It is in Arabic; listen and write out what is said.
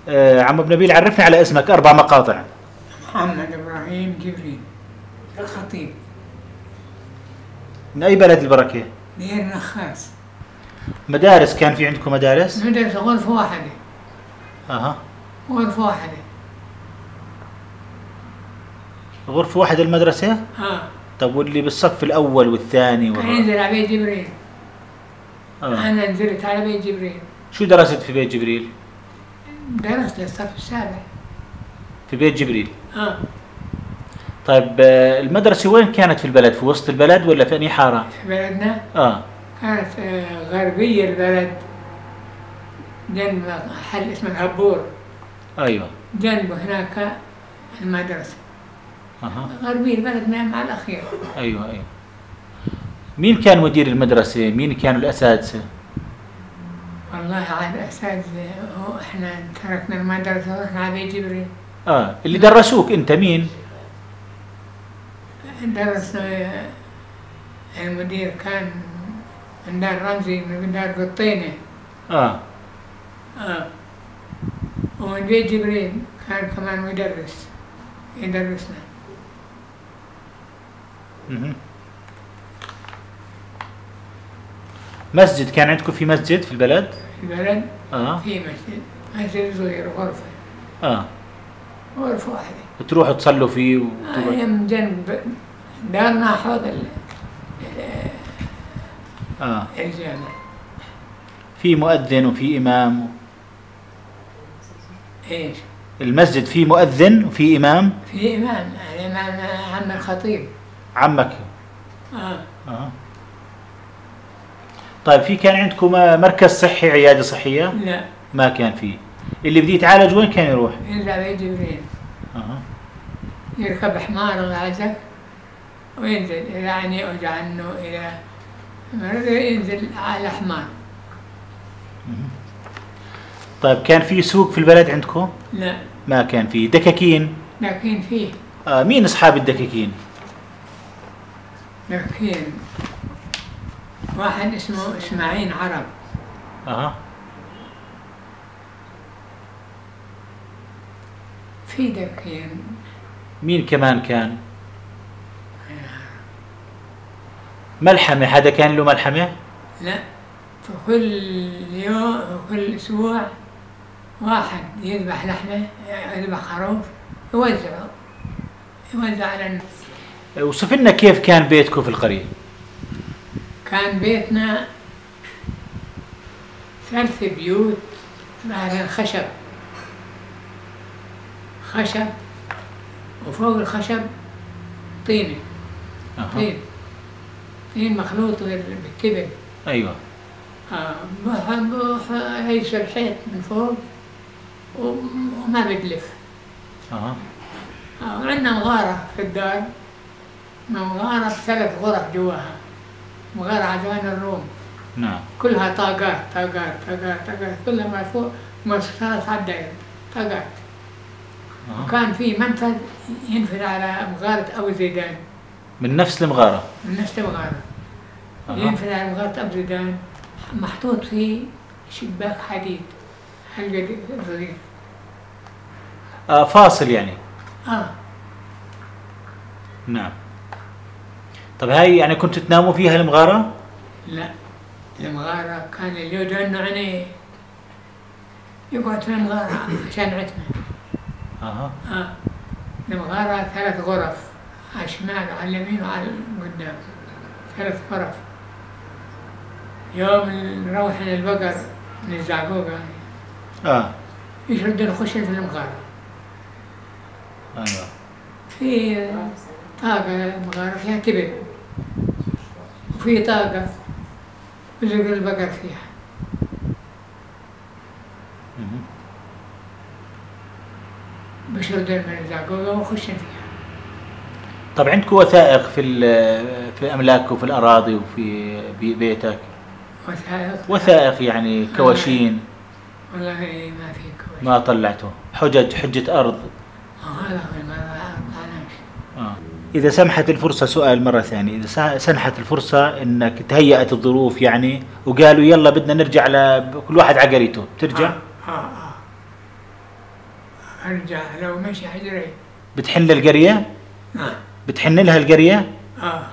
عم ابو نبيل، عرفني على اسمك 4 مقاطع. محمد إبراهيم جبريل الخطيب. من أي بلد البركة؟ دير نخاس. مدارس كان في عندكم مدارس؟ مدرسة غرفة واحدة. أها. غرفة واحدة. غرفة واحدة المدرسة؟ طب واللي بالصف الأول والثاني كان ينزل على بيت جبريل. أنا نزلت على بيت جبريل. شو درست في بيت جبريل؟ درست للصف السابع. في بيت جبريل؟ طيب المدرسة وين كانت في البلد؟ في وسط البلد ولا في أي حارة؟ في بلدنا؟ كانت غربية البلد، جنب محل اسمه الهبور. أيوه. جنبه هناك المدرسة. غربية البلد مع الأخير. أيوه أيوه. مين كان مدير المدرسة؟ مين كانوا الأساتذة؟ والله عاد الأساتذة احنا تركنا المدرسة ورحنا على بيت جبريل. اللي درسوك أنت مين؟ درس المدير كان من دار رمزي من دار قطينة. ومن بيت جبريل كان كمان مدرس يدرسنا. مسجد كان عندكم؟ في مسجد في البلد؟ في البلد؟ في مسجد صغير غرفة. غرفة واحدة. تروحوا تصلوا فيه يم جنب دارنا حوض الجامع. في مؤذن وفي إمام ايش؟ المسجد فيه مؤذن وفي إمام؟ في إمام، الإمام عم الخطيب. عمك؟ طيب في كان عندكم مركز صحي، عيادة صحية؟ لا ما كان فيه. اللي بده يتعالج وين كان يروح؟ إلا بيت جبريل. يركب حمار الله يعزك وينزل، إذا عني يوجع عنه إلى مرض ينزل على حمار. طيب كان في سوق في البلد عندكم؟ لا ما كان فيه. دكاكين؟ دكاكين فيه. مين أصحاب الدكاكين؟ دكاكين واحد اسمه إسماعيل عرب. في دكاكين. مين كمان كان؟ ملحمة، حدا كان له ملحمة؟ لا، فكل يوم وكل أسبوع واحد يذبح لحمة، يذبح خروف يوزع على الناس. وصف لنا كيف كان بيتكم في القرية؟ كان بيتنا 3 بيوت على الخشب، خشب وفوق الخشب طينة. طين مخلوط بالتبن. ايوه. هيش الحيط من فوق وما بدلف. وعندنا مغارة في الدار، مغارة ب3 غرف جواها، مغارة عدوان الروم. نعم. كلها طاقات طاقات طاقات طاقات، كلها ما فوق مؤسسات على الدائرة طاقات. وكان في منفذ ينفذ على مغارة أبو زيدان. من نفس المغارة؟ من نفس المغارة. ينفذ على مغارة أبو زيدان، محطوط فيه شباك حديد هالقد صغير. فاصل يعني؟ نعم. طب هاي يعني كنتوا تناموا فيها المغارة؟ لا، المغارة كان اللي يدعو انه يعني يقعد في المغارة عشان عتمة. المغارة 3 غرف على الشمال وعلى اليمين وعلى القدام، 3 غرف. يوم نروح للبقر من الزعقوقة يشردوا نخش في المغارة. ايوه. في طاقة المغارة فيها تبن، وفي طاقة يزرقوا البقر فيها. بشردوا من الزعقوقة وخشن فيها. طب عندكم وثائق في املاككم في الاراضي وفي بيتك؟ وثائق يعني كواشين؟ والله ما في كواشين. ما طلعته؟ حجة ارض؟ هذا هو ما طلعناش. اذا سمحت الفرصة، سؤال مرة ثانية، اذا سنحت الفرصة انك تهيأت الظروف يعني وقالوا يلا بدنا نرجع كل واحد على قريته، بترجع؟ أرجع لو مشي حجرين. بتحن للقرية؟ نعم. بتحن لها القرية؟